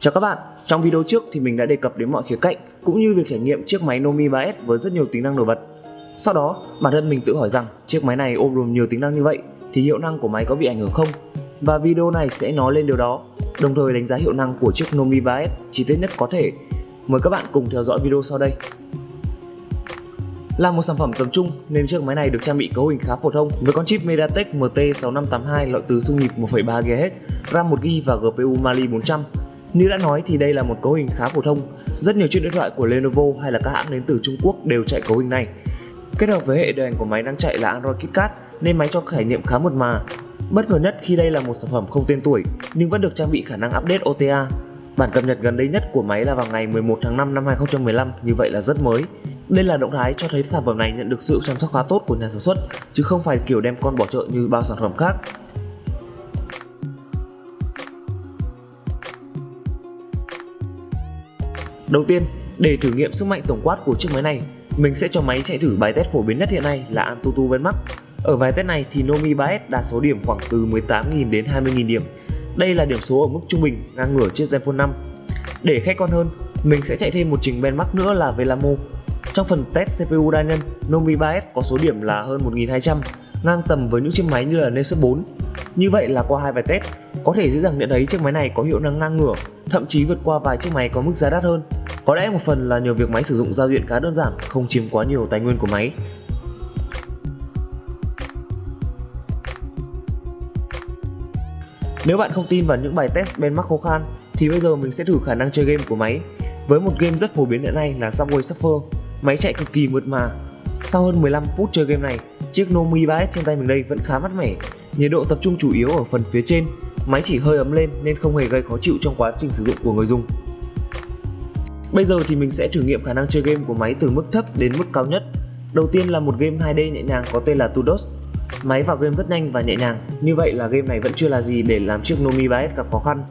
Chào các bạn, trong video trước thì mình đã đề cập đến mọi khía cạnh cũng như việc trải nghiệm chiếc máy Nomi 3S với rất nhiều tính năng nổi bật. Sau đó, bản thân mình tự hỏi rằng chiếc máy này ôm đồm nhiều tính năng như vậy thì hiệu năng của máy có bị ảnh hưởng không? Và video này sẽ nói lên điều đó, đồng thời đánh giá hiệu năng của chiếc Nomi 3S chi tiết nhất có thể. Mời các bạn cùng theo dõi video sau đây. Là một sản phẩm tầm trung nên chiếc máy này được trang bị cấu hình khá phổ thông với con chip MediaTek MT6582 loại từ xung nhịp 1,3 GHz, RAM 1GB và GPU Mali 400. Như đã nói thì đây là một cấu hình khá phổ thông. Rất nhiều chiếc điện thoại của Lenovo hay là các hãng đến từ Trung Quốc đều chạy cấu hình này. Kết hợp với hệ điều hành của máy đang chạy là Android KitKat nên máy cho trải nghiệm khá mượt mà. Bất ngờ nhất khi đây là một sản phẩm không tên tuổi nhưng vẫn được trang bị khả năng update OTA. Bản cập nhật gần đây nhất của máy là vào ngày 11 tháng 5 năm 2015, như vậy là rất mới. Đây là động thái cho thấy sản phẩm này nhận được sự chăm sóc khá tốt của nhà sản xuất, chứ không phải kiểu đem con bỏ chợ như bao sản phẩm khác. Đầu tiên, để thử nghiệm sức mạnh tổng quát của chiếc máy này, mình sẽ cho máy chạy thử bài test phổ biến nhất hiện nay là AnTuTu Benchmark. Ở bài test này thì Nomi 3S đạt số điểm khoảng từ 18.000 đến 20.000 điểm. Đây là điểm số ở mức trung bình, ngang ngửa chiếc Zenfone 5. Để khách quan hơn, mình sẽ chạy thêm một trình benchmark nữa là Velamo. Trong phần test CPU đa nhân, Nomi 3S có số điểm là hơn 1.200, ngang tầm với những chiếc máy như là Nexus 4. Như vậy là qua hai bài test, có thể dễ dàng nhận thấy chiếc máy này có hiệu năng ngang ngửa, thậm chí vượt qua vài chiếc máy có mức giá đắt hơn. Có lẽ một phần là nhờ việc máy sử dụng giao diện khá đơn giản, không chiếm quá nhiều tài nguyên của máy. Nếu bạn không tin vào những bài test benchmark khô khan thì bây giờ mình sẽ thử khả năng chơi game của máy. Với một game rất phổ biến hiện nay là Subway Surfer, máy chạy cực kỳ mượt mà. Sau hơn 15 phút chơi game này, chiếc Nomi 3S trên tay mình đây vẫn khá mát mẻ. Nhiệt độ tập trung chủ yếu ở phần phía trên, máy chỉ hơi ấm lên nên không hề gây khó chịu trong quá trình sử dụng của người dùng. Bây giờ thì mình sẽ thử nghiệm khả năng chơi game của máy từ mức thấp đến mức cao nhất. Đầu tiên là một game 2D nhẹ nhàng có tên là Tudos. Máy vào game rất nhanh và nhẹ nhàng, như vậy là game này vẫn chưa là gì để làm chiếc Nomi 3S gặp khó khăn.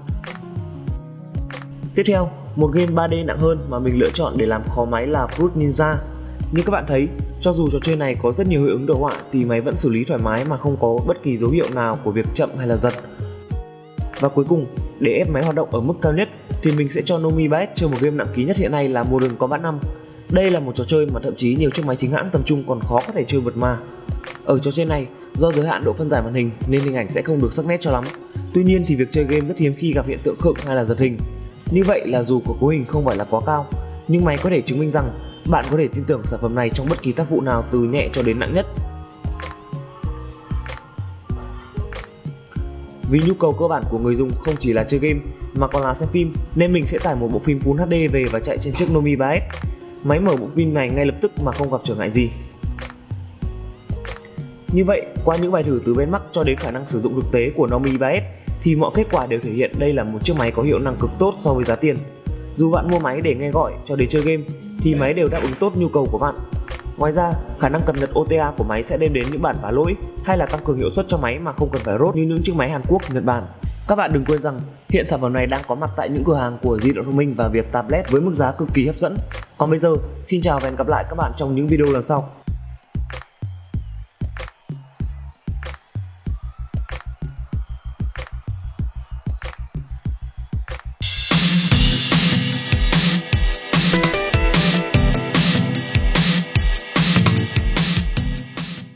Tiếp theo, một game 3D nặng hơn mà mình lựa chọn để làm khó máy là Fruit Ninja. Như các bạn thấy, cho dù trò chơi này có rất nhiều hiệu ứng đồ họa thì máy vẫn xử lý thoải mái mà không có bất kỳ dấu hiệu nào của việc chậm hay là giật. Và cuối cùng, để ép máy hoạt động ở mức cao nhất thì mình sẽ cho Nomi 3S chơi một game nặng ký nhất hiện nay là Modern Combat 5. Đây là một trò chơi mà thậm chí nhiều chiếc máy chính hãng tầm trung còn khó có thể chơi mượt mà. Ở trò chơi này, do giới hạn độ phân giải màn hình nên hình ảnh sẽ không được sắc nét cho lắm. Tuy nhiên thì việc chơi game rất hiếm khi gặp hiện tượng khựng hay là giật hình. Như vậy là dù của cấu hình không phải là quá cao, nhưng máy có thể chứng minh rằng bạn có thể tin tưởng sản phẩm này trong bất kỳ tác vụ nào từ nhẹ cho đến nặng nhất. Vì nhu cầu cơ bản của người dùng không chỉ là chơi game mà còn là xem phim, nên mình sẽ tải một bộ phim Full HD về và chạy trên chiếc Nomi 3S. Máy mở bộ phim này ngay lập tức mà không gặp trở ngại gì. Như vậy, qua những bài thử từ benchmark cho đến khả năng sử dụng thực tế của Nomi 3S thì mọi kết quả đều thể hiện đây là một chiếc máy có hiệu năng cực tốt so với giá tiền. Dù bạn mua máy để nghe gọi cho đến chơi game thì máy đều đáp ứng tốt nhu cầu của bạn. Ngoài ra, khả năng cập nhật OTA của máy sẽ đem đến những bản vá lỗi hay là tăng cường hiệu suất cho máy mà không cần phải rốt như những chiếc máy Hàn Quốc, Nhật Bản. Các bạn đừng quên rằng hiện sản phẩm này đang có mặt tại những cửa hàng của di động thông minh và Viettablet với mức giá cực kỳ hấp dẫn. Còn bây giờ, xin chào và hẹn gặp lại các bạn trong những video lần sau.